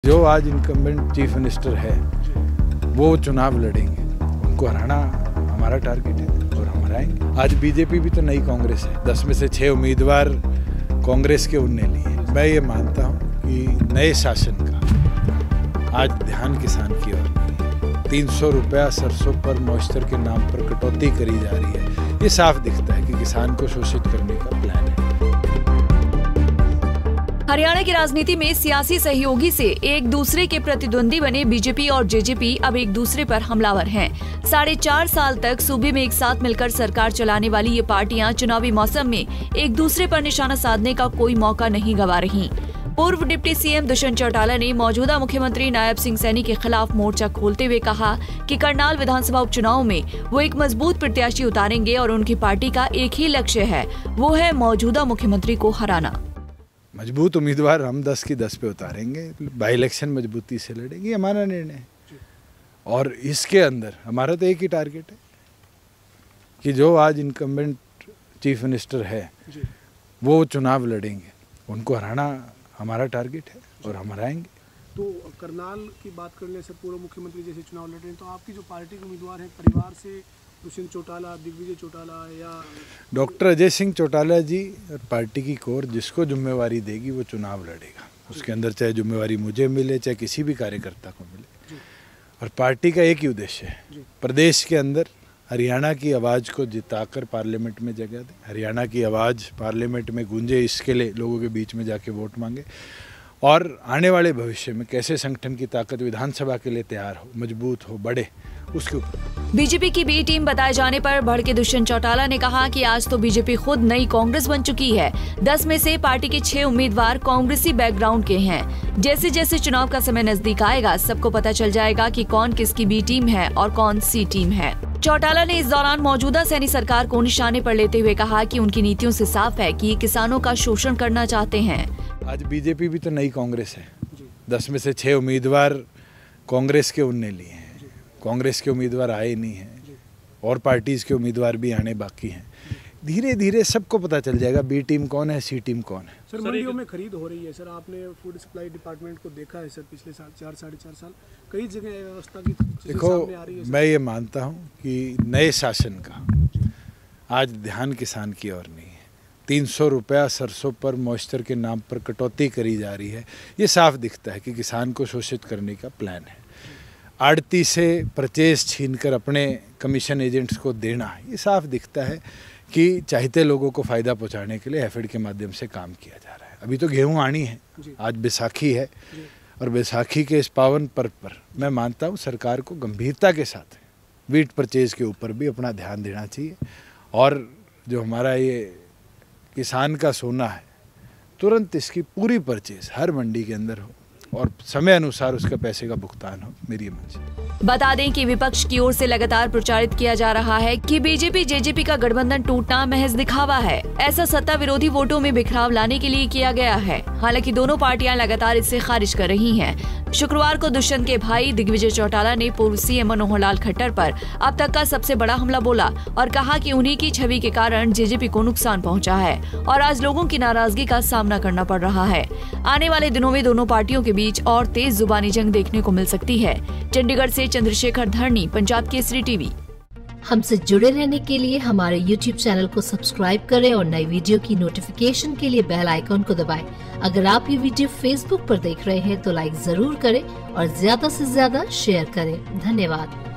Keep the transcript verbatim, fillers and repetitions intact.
जो आज incumbent chief minister है वो चुनाव लड़ेंगे, उनको हराना हमारा टारगेट है और हम हराएंगे। आज बीजेपी भी तो नई कांग्रेस है, दस में से छह उम्मीदवार कांग्रेस के उनने लिए। मैं ये मानता हूँ कि नए शासन का आज ध्यान किसान की ओर नहीं है। तीन सौ रुपया सरसों पर मॉइस्चर के नाम पर कटौती करी जा रही है। ये साफ दिखता है कि किसान को शोषित करने का प्लान है। हरियाणा की राजनीति में सियासी सहयोगी से एक दूसरे के प्रतिद्वंदी बने बीजेपी और जेजेपी अब एक दूसरे पर हमलावर हैं। साढ़े चार साल तक सूबे में एक साथ मिलकर सरकार चलाने वाली ये पार्टियां चुनावी मौसम में एक दूसरे पर निशाना साधने का कोई मौका नहीं गंवा रही। पूर्व डिप्टी सीएम दुष्यंत चौटाला ने मौजूदा मुख्यमंत्री नायब सिंह सैनी के खिलाफ मोर्चा खोलते हुए कहा कि करनाल विधानसभा उपचुनाव में वो एक मजबूत प्रत्याशी उतारेंगे और उनकी पार्टी का एक ही लक्ष्य है, वो है मौजूदा मुख्यमंत्री को हराना। मजबूत उम्मीदवार हम दस की दस पे उतारेंगे, बाई इलेक्शन मजबूती से लड़ेंगे, हमारा निर्णय है। और इसके अंदर हमारा तो एक ही टारगेट है कि जो आज इनकम्बेंट चीफ मिनिस्टर है वो चुनाव लड़ेंगे, उनको हराना हमारा टारगेट है और हम हराएंगे। तो करनाल की बात कर ले सर, पूर्व मुख्यमंत्री जैसे चुनाव लड़ रहे हैं, तो आपकी जो पार्टी के उम्मीदवार हैं परिवार से दुष्यंत चौटाला, दिग्विजय चौटाला या डॉक्टर अजय सिंह चौटाला जी और पार्टी की कोर जिसको जिम्मेवारी देगी वो चुनाव लड़ेगा। उसके अंदर चाहे जिम्मेवारी मुझे मिले चाहे किसी भी कार्यकर्ता को मिले। और पार्टी का एक ही उद्देश्य है, प्रदेश के अंदर हरियाणा की आवाज़ को जिताकर पार्लियामेंट में जगह दे, हरियाणा की आवाज़ पार्लियामेंट में गूंजे, इसके लिए लोगों के बीच में जाके वोट मांगे और आने वाले भविष्य में कैसे संगठन की ताकत विधानसभा के लिए तैयार हो, मजबूत हो, बढ़े, उसके ऊपर। बीजेपी की बी टीम बताए जाने पर भड़के दुष्यंत चौटाला ने कहा कि आज तो बीजेपी खुद नई कांग्रेस बन चुकी है। दस में से पार्टी के छह उम्मीदवार कांग्रेसी बैकग्राउंड के हैं। जैसे जैसे चुनाव का समय नजदीक आएगा सबको पता चल जाएगा कि कौन किसकी बी टीम है और कौन सी टीम है। चौटाला ने इस दौरान मौजूदा सैनी सरकार को निशाने पर लेते हुए कहा कि उनकी नीतियों से साफ है कि ये किसानों का शोषण करना चाहते हैं। आज बीजेपी भी तो नई कांग्रेस है, दस में से छह उम्मीदवार कांग्रेस के उनने लिए हैं। कांग्रेस के उम्मीदवार आए नहीं हैं और पार्टीज के उम्मीदवार भी आने बाकी हैं। धीरे धीरे सबको पता चल जाएगा बी टीम कौन है, सी टीम कौन है। सर मंडियों में खरीद हो रही है सर, आपने फूड सप्लाई डिपार्टमेंट को देखा है सर, पिछले साल चार साढ़े चार साल कई जगह व्यवस्था की देखो सामने आ रही है। मैं ये मानता हूँ कि नए शासन का आज ध्यान किसान की ओर नहीं है। तीन सौ रुपया सरसों पर मॉइस्चर के नाम पर कटौती करी जा रही है। ये साफ दिखता है कि किसान को शोषित करने का प्लान है। आड़ती से परचेज छीनकर अपने कमीशन एजेंट्स को देना, ये साफ दिखता है कि चाहते लोगों को फ़ायदा पहुंचाने के लिए एफिड के माध्यम से काम किया जा रहा है। अभी तो गेहूं आनी है, आज बैसाखी है और बैसाखी के इस पावन पर्व पर मैं मानता हूं सरकार को गंभीरता के साथ वीट परचेज के ऊपर भी अपना ध्यान देना चाहिए और जो हमारा ये किसान का सोना है तुरंत इसकी पूरी परचेज हर मंडी के अंदर हो और समय अनुसार उसके पैसे का भुगतान हो, मेरी मंशा है। बता दें कि विपक्ष की ओर से लगातार प्रचारित किया जा रहा है कि बीजेपी जेजेपी का गठबंधन टूटना महज दिखावा है। ऐसा सत्ता विरोधी वोटों में बिखराव लाने के लिए किया गया है। हालांकि दोनों पार्टियां लगातार इसे खारिज कर रही हैं। शुक्रवार को दुष्यंत के भाई दिग्विजय चौटाला ने पूर्व सीएम मनोहर लाल खट्टर पर अब तक का सबसे बड़ा हमला बोला और कहा कि उन्हीं की छवि के कारण जेजेपी को नुकसान पहुंचा है और आज लोगों की नाराजगी का सामना करना पड़ रहा है। आने वाले दिनों में दोनों पार्टियों के बीच और तेज जुबानी जंग देखने को मिल सकती है। चंडीगढ़ से चंद्रशेखर धरनी, पंजाब केसरी टीवी। हमसे जुड़े रहने के लिए हमारे यूट्यूब चैनल को सब्सक्राइब करें और नई वीडियो की नोटिफिकेशन के लिए बेल आइकॉन को दबाएं। अगर आप ये वीडियो फेसबुक पर देख रहे हैं तो लाइक जरूर करें और ज्यादा से ज्यादा शेयर करें। धन्यवाद।